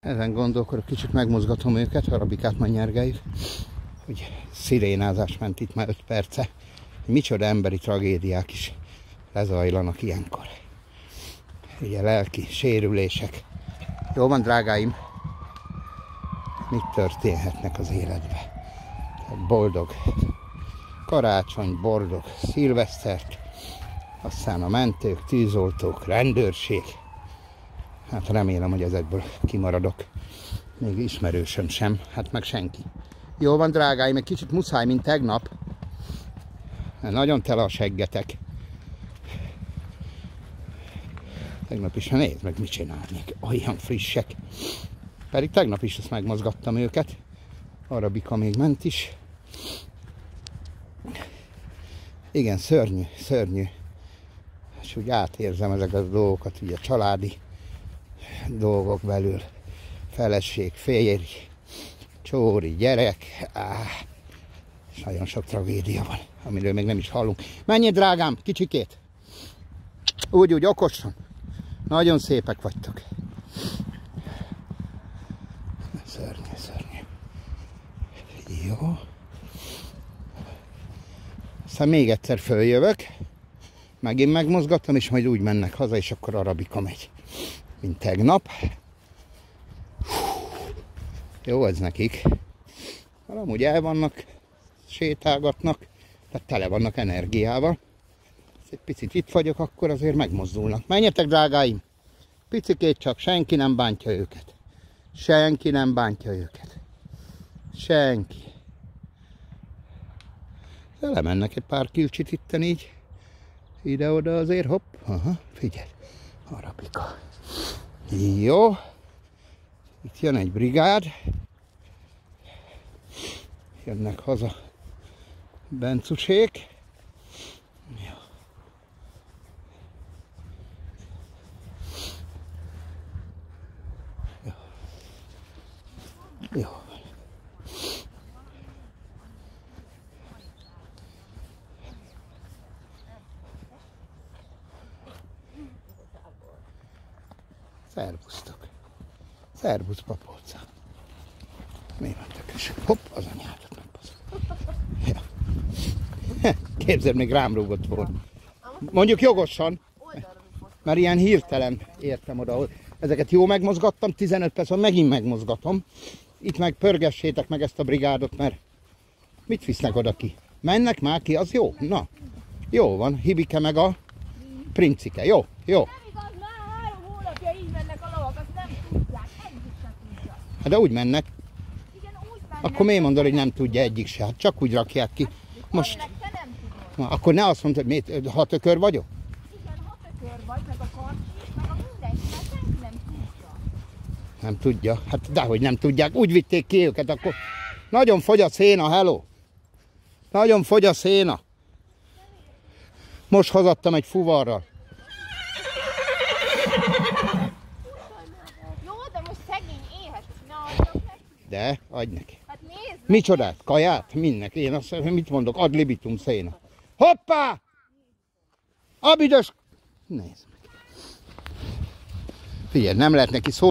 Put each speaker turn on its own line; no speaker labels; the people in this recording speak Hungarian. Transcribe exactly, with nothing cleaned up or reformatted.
Ezen gondolkodok, kicsit megmozgatom őket, Arabikát megnyergeljük, hogy szirénázás ment itt már öt perce. Micsoda emberi tragédiák is lezajlanak ilyenkor. Ugye lelki sérülések. Jó van, drágáim? Mit történhetnek az életben? Boldog karácsony, boldog szilvesztert, aztán a mentők, tűzoltók, rendőrség. Hát remélem, hogy ezekből kimaradok. Még ismerősöm sem, hát meg senki. Jó van, drágáim, egy kicsit muszáj, mint tegnap. Nagyon tele a seggetek. Tegnap is, ha nézd meg, mit csinálnék. Olyan frissek. Pedig tegnap is ezt megmozgattam őket. Arabika még ment is. Igen, szörnyű, szörnyű. És úgy átérzem ezeket a dolgokat, ugye családi dolgok belül. Feleség, férj, csóri, gyerek. Áh, és nagyon sok tragédia van, amiről még nem is hallunk. Menjél, drágám, kicsikét. Úgy, úgy, okosan. Nagyon szépek vagytok. Szörnyű, szörnyű. Jó. Aztán még egyszer följövök. Megint megmozgattam, és majd úgy mennek haza, és akkor Arabika megy. Mint tegnap. Jó ez nekik. Amúgy el vannak, sétálgatnak, tehát tele vannak energiával. Egy picit itt vagyok, akkor azért megmozdulnak. Menjetek, drágáim! Picikét csak, senki nem bántja őket. Senki nem bántja őket. Senki. De lemennek egy pár kilcsit itten így. Ide-oda azért, hopp. Aha, figyelj. Arabika. Jó. Itt jön egy brigád. Jönnek haza bencusék. Jó. Jó. Jó. Szervusztok. Szervusz, papóca. Mi mentek is? Hopp, az anyádat megbasz. Ja. Képzeld, még rám rúgott volna. Mondjuk jogosan, mert ilyen hirtelen értem oda. Ezeket jó megmozgattam, tizenöt perc, megint megmozgatom. Itt meg pörgessétek meg ezt a brigádot, mert mit visznek oda ki? Mennek már ki, az jó? Na, jó van, Hibike meg a princike. Jó, jó. Hát de úgy mennek.
Igen, úgy mennek.
Akkor miért mondod, hogy nem tudja egyik se? Hát csak úgy rakják ki. Most.
Te nem tudod.
Na, akkor ne azt mondod, hogy miért, hat ökör vagyok?
Igen, hat ökör vagy, meg a karcsi, meg a mindenki, mert senki nem tudja.
Nem tudja. Hát dehogy nem tudják. Úgy vitték ki őket, akkor nagyon fogy a széna, hello. Nagyon fogy a széna. Most hazadtam egy fuvarral. De, adj neki.
Hát nézd!
Micsodát? Kaját? Mindnek. Én azt mit mondok? Ad libitum széna. Hoppá! Abüdös! Nézd meg. Figyelj, nem lehet neki szó.